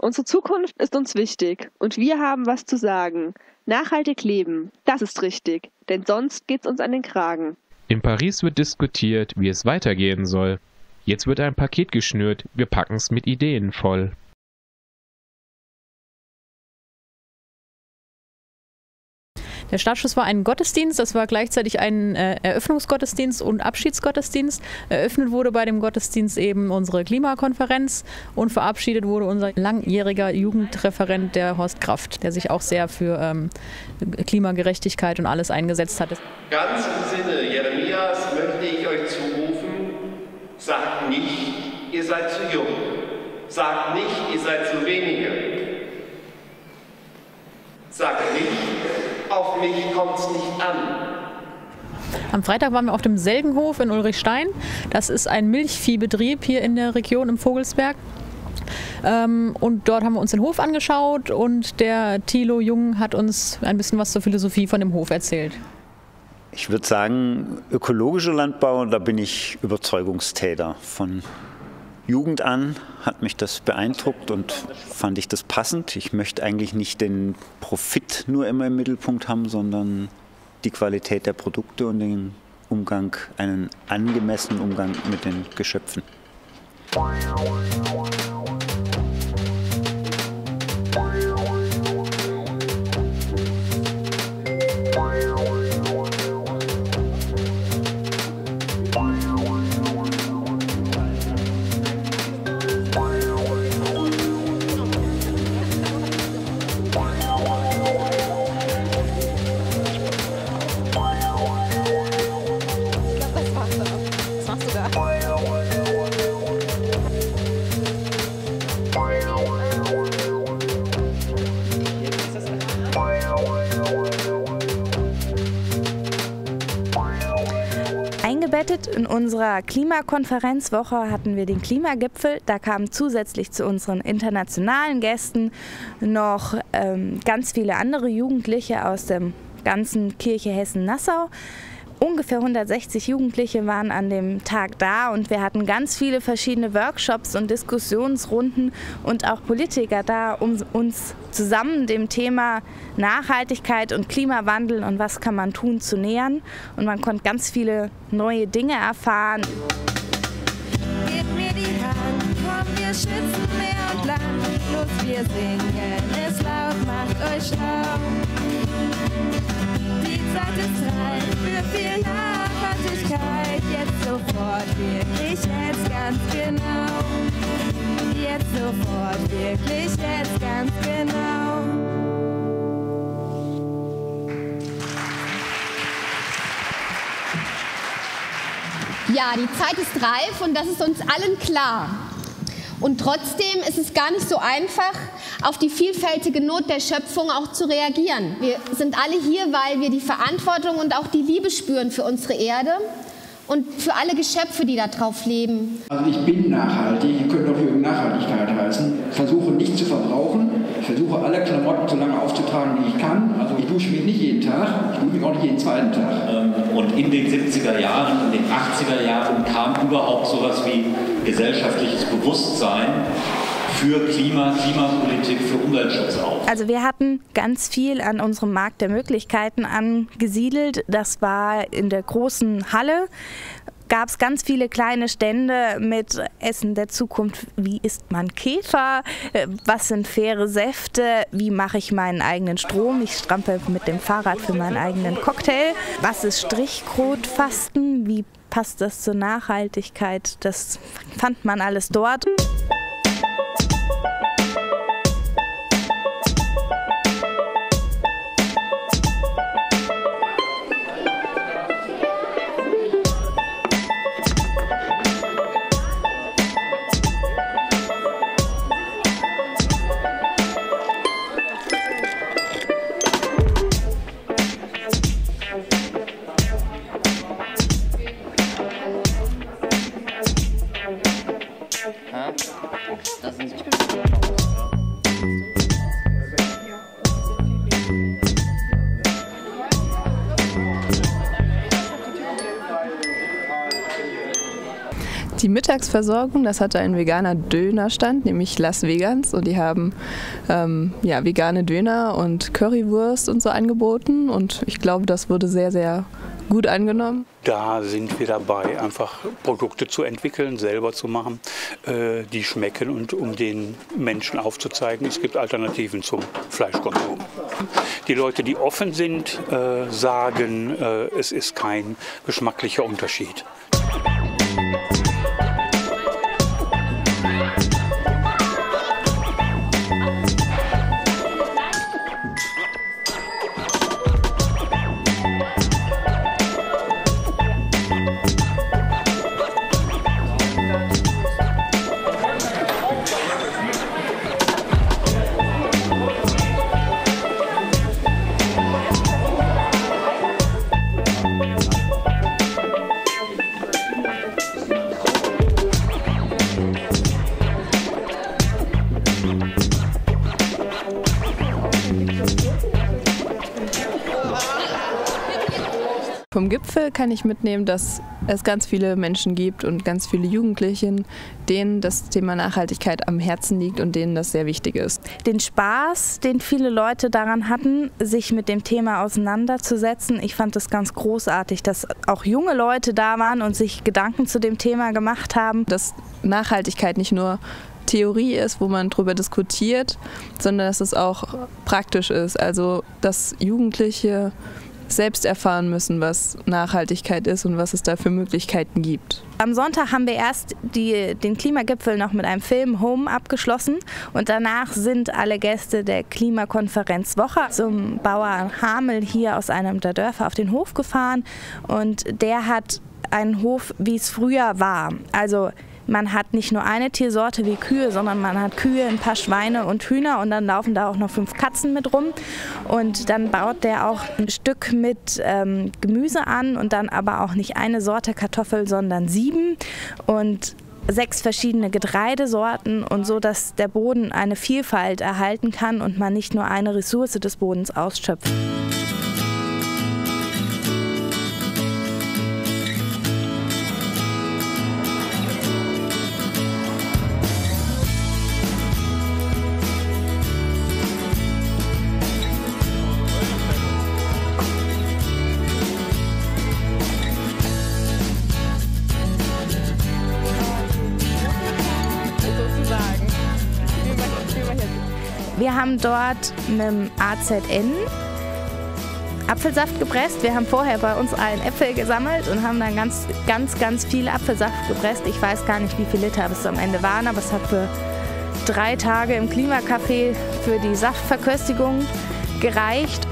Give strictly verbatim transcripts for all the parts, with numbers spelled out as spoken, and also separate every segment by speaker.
Speaker 1: Unsere Zukunft ist uns wichtig und wir haben was zu sagen. Nachhaltig leben, das ist richtig, denn sonst geht's uns an den Kragen.
Speaker 2: In Paris wird diskutiert, wie es weitergehen soll. Jetzt wird ein Paket geschnürt, wir packen's mit Ideen voll.
Speaker 3: Der Startschuss war ein Gottesdienst, das war gleichzeitig ein äh, Eröffnungsgottesdienst und Abschiedsgottesdienst. Eröffnet wurde bei dem Gottesdienst eben unsere Klimakonferenz und verabschiedet wurde unser langjähriger Jugendreferent, der Horst Kraft, der sich auch sehr für ähm, Klimagerechtigkeit und alles eingesetzt hat.
Speaker 4: Ganz im Sinne Jeremias möchte ich euch zurufen, sagt nicht, ihr seid zu jung, sagt nicht, ihr seid zu wenige, sagt nicht, auf mich kommt's nicht an.
Speaker 3: Am Freitag waren wir auf dem Selgenhof in Ulrichstein. Das ist ein Milchviehbetrieb hier in der Region im Vogelsberg. Ähm, und dort haben wir uns den Hof angeschaut und der Thilo Jung hat uns ein bisschen was zur Philosophie von dem Hof erzählt.
Speaker 5: Ich würde sagen, ökologischer Landbau, da bin ich Überzeugungstäter. Von Jugend an hat mich das beeindruckt und fand ich das passend. Ich möchte eigentlich nicht den Profit nur immer im Mittelpunkt haben, sondern die Qualität der Produkte und den Umgang, einen angemessenen Umgang mit den Geschöpfen.
Speaker 6: Eingebettet in unserer Klimakonferenzwoche hatten wir den Klimagipfel. Da kamen zusätzlich zu unseren internationalen Gästen noch ähm, ganz viele andere Jugendliche aus der ganzen Kirche Hessen-Nassau. Ungefähr hundertsechzig Jugendliche waren an dem Tag da und wir hatten ganz viele verschiedene Workshops und Diskussionsrunden und auch Politiker da, um uns zusammen dem Thema Nachhaltigkeit und Klimawandel und was kann man tun zu nähern. Und man konnte ganz viele neue Dinge erfahren.
Speaker 7: Gebt mir die Hand, komm, wir schützen Meer und Land. Los, wir singen es laut, macht euch schlau. Die Zeit ist reif für viel Nachhaltigkeit. Jetzt sofort, wirklich jetzt ganz genau. Jetzt sofort, wirklich jetzt ganz genau.
Speaker 8: Ja, die Zeit ist reif und das ist uns allen klar. Und trotzdem ist es gar nicht so einfach, auf die vielfältige Not der Schöpfung auch zu reagieren. Wir sind alle hier, weil wir die Verantwortung und auch die Liebe spüren für unsere Erde und für alle Geschöpfe, die da drauf leben.
Speaker 9: Also ich bin nachhaltig, ihr könnt auch für Nachhaltigkeit heißen. Ich versuche nicht zu verbrauchen. Ich versuche alle Klamotten so lange aufzutragen, wie ich kann. Also ich dusche mich nicht jeden Tag, ich dusche mich auch nicht jeden zweiten Tag.
Speaker 10: Und in den siebziger Jahren, in den achtziger Jahren kam überhaupt sowas wie gesellschaftliches Bewusstsein für Klima, Klimapolitik, für Umweltschutz auf.
Speaker 6: Also wir hatten ganz viel an unserem Markt der Möglichkeiten angesiedelt. Das war in der großen Halle. Gab es ganz viele kleine Stände mit Essen der Zukunft. Wie isst man Käfer? Was sind faire Säfte? Wie mache ich meinen eigenen Strom? Ich strampel mit dem Fahrrad für meinen eigenen Cocktail. Was ist Strichcode-Fasten? Wie passt das zur Nachhaltigkeit? Das fand man alles dort.
Speaker 11: Die Mittagsversorgung, das hatte ein veganer Dönerstand, nämlich Las Vegans. Und die haben ähm, ja, vegane Döner und Currywurst und so angeboten. Und ich glaube, das wurde sehr, sehr gut angenommen.
Speaker 12: Da sind wir dabei, einfach Produkte zu entwickeln, selber zu machen, äh, die schmecken und um den Menschen aufzuzeigen, es gibt Alternativen zum Fleischkonsum. Die Leute, die offen sind, äh, sagen, äh, es ist kein geschmacklicher Unterschied.
Speaker 11: Vom Gipfel kann ich mitnehmen, dass es ganz viele Menschen gibt und ganz viele Jugendliche, denen das Thema Nachhaltigkeit am Herzen liegt und denen das sehr wichtig ist.
Speaker 6: Den Spaß, den viele Leute daran hatten, sich mit dem Thema auseinanderzusetzen. Ich fand das ganz großartig, dass auch junge Leute da waren und sich Gedanken zu dem Thema gemacht haben.
Speaker 11: Dass Nachhaltigkeit nicht nur Theorie ist, wo man darüber diskutiert, sondern dass es auch praktisch ist. Also dass Jugendliche selbst erfahren müssen, was Nachhaltigkeit ist und was es da für Möglichkeiten gibt.
Speaker 6: Am Sonntag haben wir erst die, den Klimagipfel noch mit einem Film Home abgeschlossen und danach sind alle Gäste der Klimakonferenz Woche zum Bauer Hamel hier aus einem der Dörfer auf den Hof gefahren und der hat einen Hof, wie es früher war. Also man hat nicht nur eine Tiersorte wie Kühe, sondern man hat Kühe, ein paar Schweine und Hühner und dann laufen da auch noch fünf Katzen mit rum. Und dann baut der auch ein Stück mit ähm, Gemüse an und dann aber auch nicht eine Sorte Kartoffel, sondern sieben und sechs verschiedene Getreidesorten und so, dass der Boden eine Vielfalt erhalten kann und man nicht nur eine Ressource des Bodens ausschöpft. Wir haben dort mit dem A Z N Apfelsaft gepresst. Wir haben vorher bei uns allen Äpfel gesammelt und haben dann ganz, ganz, ganz viel Apfelsaft gepresst. Ich weiß gar nicht, wie viele Liter es am Ende waren, aber es hat für drei Tage im Klimacafé für die Saftverköstigung gereicht.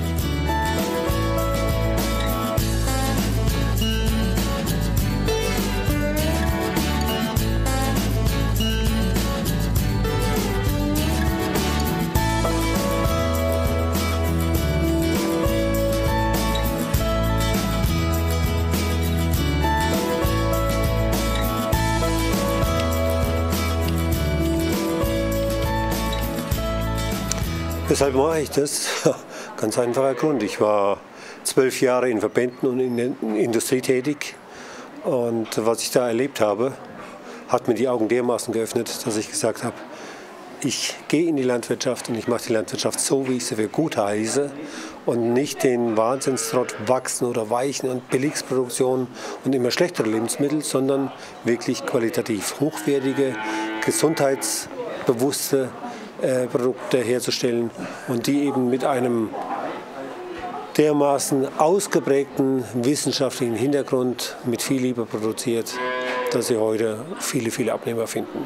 Speaker 13: Weshalb mache ich das? Ganz einfacher Grund. Ich war zwölf Jahre in Verbänden und in der Industrie tätig. Und was ich da erlebt habe, hat mir die Augen dermaßen geöffnet, dass ich gesagt habe, ich gehe in die Landwirtschaft und ich mache die Landwirtschaft so, wie ich sie für gut heiße und nicht den Wahnsinnstrott wachsen oder weichen und Billigsproduktion und immer schlechtere Lebensmittel, sondern wirklich qualitativ hochwertige, gesundheitsbewusste äh, Produkte herzustellen und die eben mit einem dermaßen ausgeprägten wissenschaftlichen Hintergrund mit viel Liebe produziert, dass sie heute viele, viele Abnehmer finden.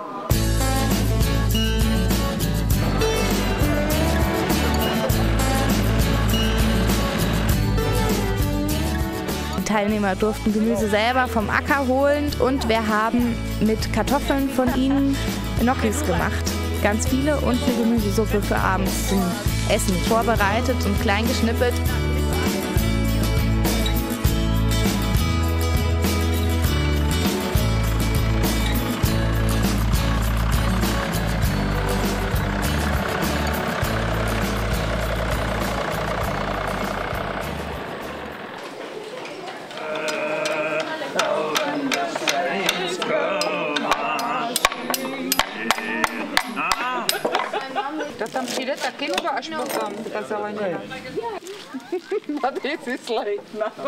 Speaker 6: Die Teilnehmer durften Gemüse selber vom Acker holen und wir haben mit Kartoffeln von ihnen Gnocchis gemacht. Ganz viele und eine Gemüsesuppe für abends zum Essen vorbereitet und klein geschnippelt.
Speaker 14: Та там филета кинула, аж потом та зеленіна. But this is late now.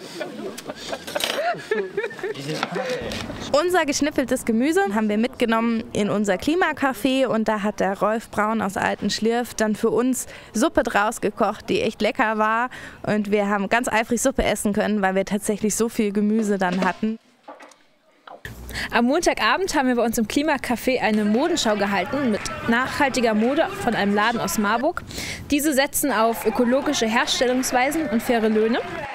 Speaker 6: Unser geschnippeltes Gemüse haben wir mitgenommen in unser Klimacafé und da hat der Rolf Braun aus Altenschlirf dann für uns Suppe draus gekocht, die echt lecker war und wir haben ganz eifrig Suppe essen können, weil wir tatsächlich so viel Gemüse dann hatten.
Speaker 15: Am Montagabend haben wir bei uns im Klimacafé eine Modenschau gehalten mit nachhaltiger Mode von einem Laden aus Marburg. Diese setzen auf ökologische Herstellungsweisen und faire Löhne.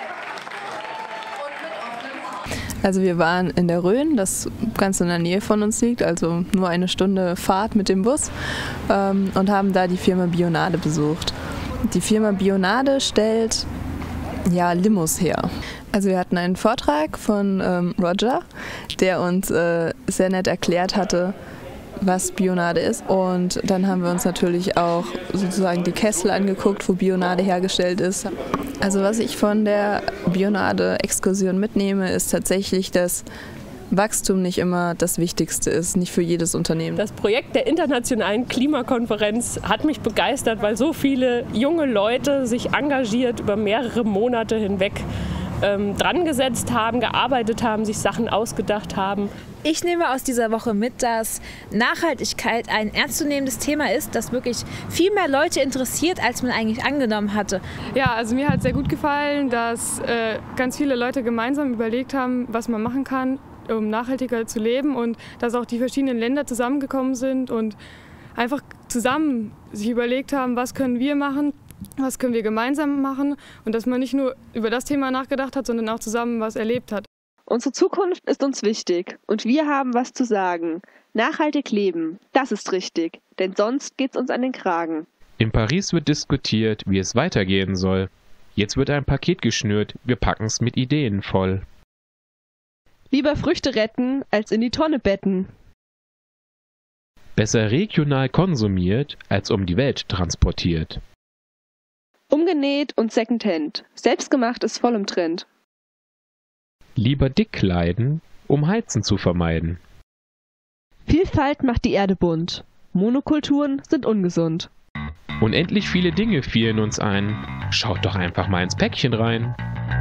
Speaker 11: Also wir waren in der Rhön, das ganz in der Nähe von uns liegt, also nur eine Stunde Fahrt mit dem Bus ähm, und haben da die Firma Bionade besucht. Die Firma Bionade stellt ja Limos her. Also wir hatten einen Vortrag von ähm, Roger, der uns äh, sehr nett erklärt hatte, was Bionade ist. Und dann haben wir uns natürlich auch sozusagen die Kessel angeguckt, wo Bionade hergestellt ist. Also was ich von der Bionade-Exkursion mitnehme, ist tatsächlich, dass Wachstum nicht immer das Wichtigste ist, nicht für jedes Unternehmen.
Speaker 16: Das Projekt der Internationalen Klimakonferenz hat mich begeistert, weil so viele junge Leute sich engagiert über mehrere Monate hinweg ähm, dran gesetzt haben, gearbeitet haben, sich Sachen ausgedacht haben.
Speaker 15: Ich nehme aus dieser Woche mit, dass Nachhaltigkeit ein ernstzunehmendes Thema ist, das wirklich viel mehr Leute interessiert, als man eigentlich angenommen hatte.
Speaker 17: Ja, also mir hat sehr gut gefallen, dass äh, ganz viele Leute gemeinsam überlegt haben, was man machen kann, um nachhaltiger zu leben und dass auch die verschiedenen Länder zusammengekommen sind und einfach zusammen sich überlegt haben, was können wir machen, was können wir gemeinsam machen und dass man nicht nur über das Thema nachgedacht hat, sondern auch zusammen was erlebt hat.
Speaker 1: Unsere Zukunft ist uns wichtig und wir haben was zu sagen. Nachhaltig leben, das ist richtig, denn sonst geht's uns an den Kragen.
Speaker 2: In Paris wird diskutiert, wie es weitergehen soll. Jetzt wird ein Paket geschnürt, wir packen's mit Ideen voll.
Speaker 1: Lieber Früchte retten, als in die Tonne betten.
Speaker 2: Besser regional konsumiert, als um die Welt transportiert.
Speaker 1: Umgenäht und Secondhand, selbstgemacht ist voll im Trend.
Speaker 2: Lieber dick kleiden, um Heizen zu vermeiden.
Speaker 1: Vielfalt macht die Erde bunt. Monokulturen sind ungesund.
Speaker 2: Unendlich viele Dinge fielen uns ein. Schaut doch einfach mal ins Päckchen rein.